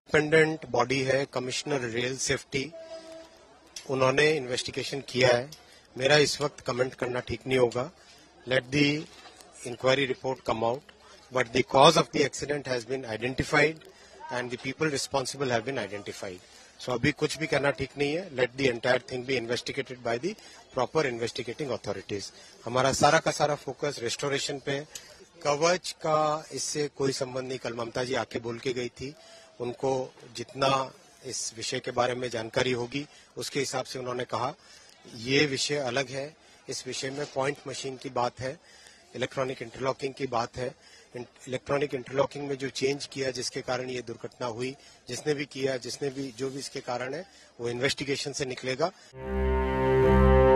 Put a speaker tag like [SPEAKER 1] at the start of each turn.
[SPEAKER 1] Independent body है commissioner rail safety, उन्होंने investigation किया है। मेरा इस वक्त कमेंट करना ठीक नहीं होगा। Let the inquiry report come out, but the cause of the accident has been identified and the people responsible have been identified. So अभी कुछ भी करना ठीक नहीं है। Let the entire thing be investigated by the proper investigating authorities. हमारा सारा का सारा फोकस रेस्टोरेशन पे। कवच का इससे कोई संबंध नहीं। कल ममता जी आके बोल के गई थी, उनको जितना इस विषय के बारे में जानकारी होगी उसके हिसाब से उन्होंने कहा। ये विषय अलग है। इस विषय में पॉइंट मशीन की बात है, इलेक्ट्रॉनिक इंटरलॉकिंग की बात है। इलेक्ट्रॉनिक इंटरलॉकिंग में जो चेंज किया जिसके कारण ये दुर्घटना हुई, जिसने भी किया, जिसने भी जो भी इसके कारण है वो इन्वेस्टिगेशन से निकलेगा।